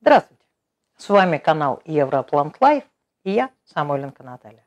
Здравствуйте! С вами канал Европлант Лайф и я, Самойленко Наталья.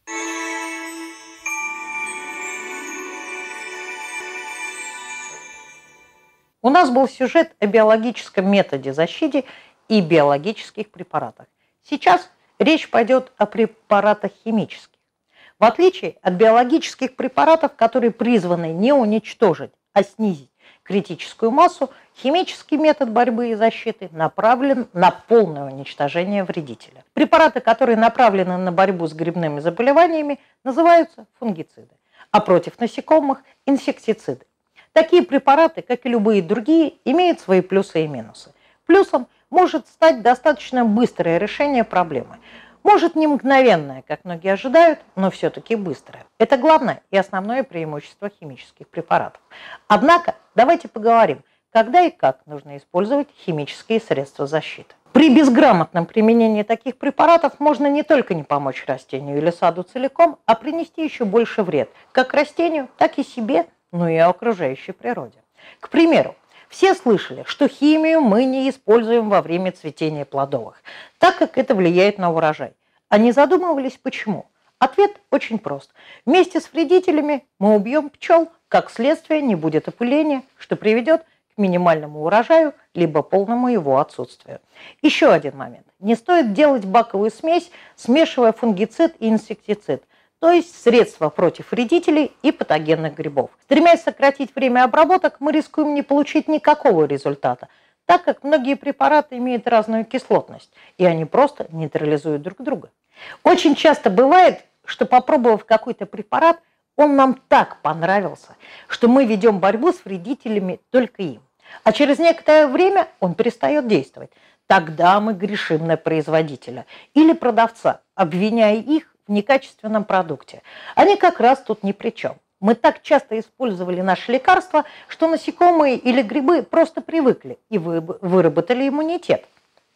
У нас был сюжет о биологическом методе защиты и биологических препаратах. Сейчас речь пойдет о препаратах химических. В отличие от биологических препаратов, которые призваны не уничтожить, а снизить критическую массу, химический метод борьбы и защиты направлен на полное уничтожение вредителя. Препараты, которые направлены на борьбу с грибными заболеваниями, называются фунгициды, а против насекомых – инсектициды. Такие препараты, как и любые другие, имеют свои плюсы и минусы. Плюсом может стать достаточно быстрое решение проблемы. Может, не мгновенное, как многие ожидают, но все-таки быстрое. Это главное и основное преимущество химических препаратов. Однако, давайте поговорим, когда и как нужно использовать химические средства защиты. При безграмотном применении таких препаратов можно не только не помочь растению или саду целиком, а принести еще больше вред, как растению, так и себе, но и окружающей природе. К примеру, все слышали, что химию мы не используем во время цветения плодовых, так как это влияет на урожай. А не задумывались, почему? Ответ очень прост. Вместе с вредителями мы убьем пчел, как следствие не будет опыления, что приведет к минимальному урожаю, либо полному его отсутствию. Еще один момент. Не стоит делать баковую смесь, смешивая фунгицид и инсектицид, то есть средства против вредителей и патогенных грибов. Стремясь сократить время обработок, мы рискуем не получить никакого результата, так как многие препараты имеют разную кислотность, и они просто нейтрализуют друг друга. Очень часто бывает, что попробовав какой-то препарат, он нам так понравился, что мы ведем борьбу с вредителями только им. А через некоторое время он перестает действовать. Тогда мы грешим на производителя или продавца, обвиняя их в некачественном продукте. Они как раз тут ни при чем. Мы так часто использовали наши лекарства, что насекомые или грибы просто привыкли и выработали иммунитет.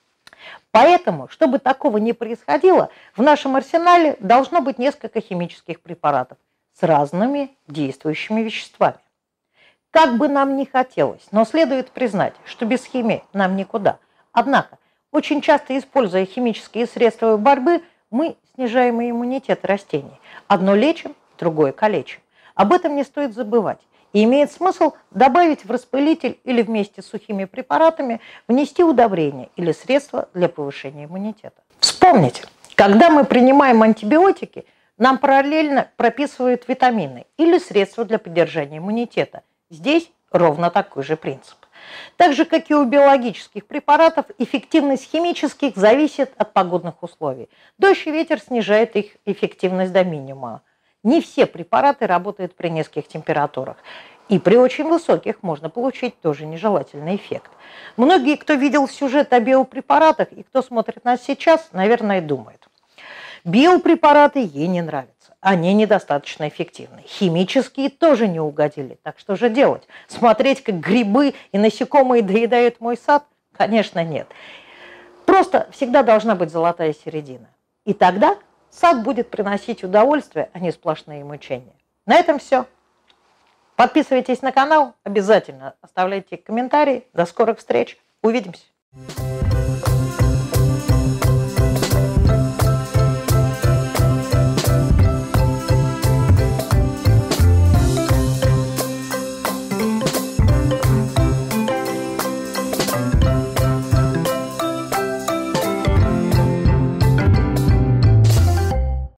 Поэтому, чтобы такого не происходило, в нашем арсенале должно быть несколько химических препаратов с разными действующими веществами. Как бы нам ни хотелось, но следует признать, что без химии нам никуда. Однако, очень часто используя химические средства борьбы, мы снижаем иммунитет растений. Одно лечим, другое калечим. Об этом не стоит забывать. И имеет смысл добавить в распылитель или вместе с сухими препаратами внести удобрения или средства для повышения иммунитета. Вспомните, когда мы принимаем антибиотики, нам параллельно прописывают витамины или средства для поддержания иммунитета. Здесь ровно такой же принцип. Так же, как и у биологических препаратов, эффективность химических зависит от погодных условий. Дождь и ветер снижают их эффективность до минимума. Не все препараты работают при низких температурах. И при очень высоких можно получить тоже нежелательный эффект. Многие, кто видел сюжет о биопрепаратах и кто смотрит нас сейчас, наверное, думают. Биопрепараты ей не нравятся. Они недостаточно эффективны. Химические тоже не угодили. Так что же делать? Смотреть, как грибы и насекомые доедают мой сад? Конечно, нет. Просто всегда должна быть золотая середина. И тогда сад будет приносить удовольствие, а не сплошные мучения. На этом все. Подписывайтесь на канал, обязательно оставляйте комментарии. До скорых встреч. Увидимся.